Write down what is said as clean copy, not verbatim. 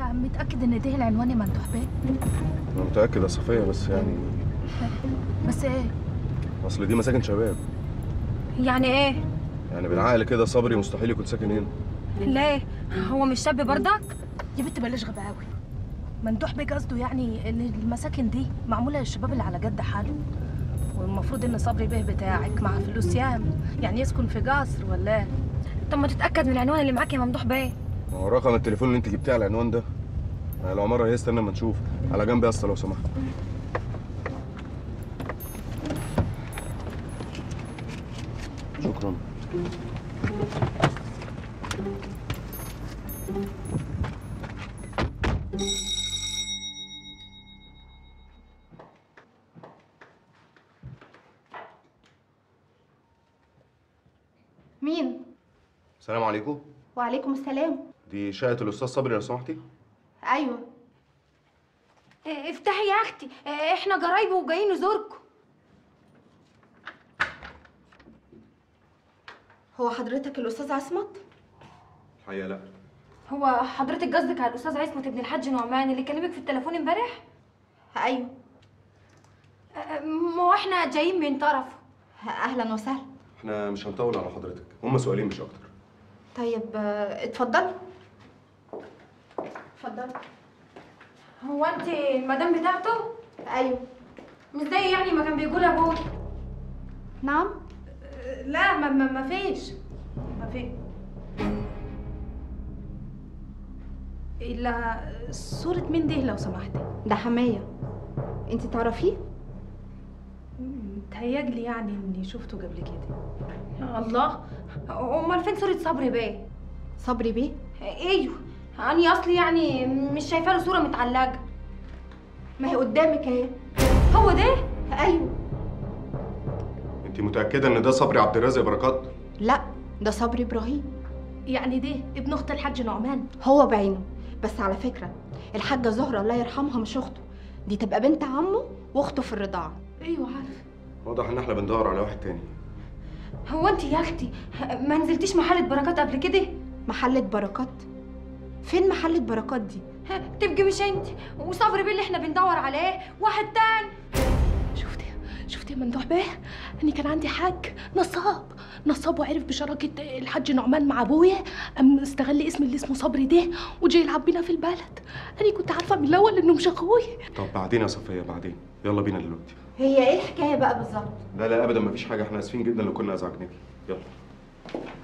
متأكد ان ده العنوان يا ممدوح بيه؟ انا متأكد يا صفية، بس يعني بس ايه؟ اصل دي مساكن شباب. يعني ايه؟ يعني بالعقل كده صبري مستحيل يكون ساكن هنا. ليه؟ هو مش شاب برضك؟ يا بنت بلاش غباء قوي. ممدوح بيه قصده يعني ان المساكن دي معمولة للشباب اللي على قد حاله، والمفروض ان صبري بيه بتاعك مع فلوس ياما، يعني يسكن في قصر ولا ايه؟ طب ما تتأكد من العنوان اللي معاك يا ممدوح بيه. ما هو رقم التليفون اللي انت جبتيه على العنوان ده. العمارة هي، استنى اما نشوف. على جنب يا اسطى لو سمحت. شكرا. مين؟ السلام عليكم. وعليكم السلام. دي شقة الأستاذ صبري لو سمحتي؟ ايوه. افتحي يا اختي، احنا جرايبه وجايين نزوركم. هو حضرتك الاستاذ عصمت؟ الحقيقة لا. هو حضرتك قصدك على الاستاذ عصمت ابن الحاج نعمان اللي كلمك في التليفون امبارح؟ ايوه. ما هو احنا جايين من طرفه. اهلا وسهلا. احنا مش هنطول على حضرتك، هما سؤالين مش أكتر. طيب اتفضلي. اتفضلي. هو انت المدام بتاعته؟ ايوه. مش زي يعني ما كان بيقول ابوك؟ نعم؟ لا ما فيش. ما في الا صورة مين دي لو سمحتي؟ ده حمايه. انت تعرفيه؟ متهيألي يعني اني شفته قبل كده. يا الله، امال فين صورة صبري بيه؟ صبري بيه؟ ايوه، اني اصلي يعني مش شايفه له صورة متعلقة. ما هي قدامك اهي. هو ده؟ ايوه. انت متأكدة ان ده صبري عبد الرازق بركات؟ لا، ده صبري ابراهيم. يعني دي ابن اخت الحاج نعمان؟ هو بعينه. بس على فكره الحاجه زهره الله يرحمها مش اخته، دي تبقى بنت عمه واخته في الرضاعه. ايوه عارفه. واضح ان احنا بندور على واحد تاني. هو انت يا اختي ما نزلتيش محلة بركات قبل كده؟ محلة بركات؟ فين محلة بركات دي؟ تبقي مش انت وصبري بيه اللي احنا بندور عليه واحد تاني. شفتي يا ممدوح بيه؟ اني كان عندي حاج نصاب وعرف بشراكة الحاج نعمان مع ابويا، قام استغل اسم اللي اسمه صبري ده وجاي يلعب بينا في البلد. انا كنت عارفة من الاول انه مش اخوي. طب بعدين يا صفية، بعدين. يلا بينا دلوقتي. هي ايه الحكايه بقى بالظبط؟ لا ابدا مفيش حاجة، احنا اسفين جدا لو كنا ازعجناكي. يلا.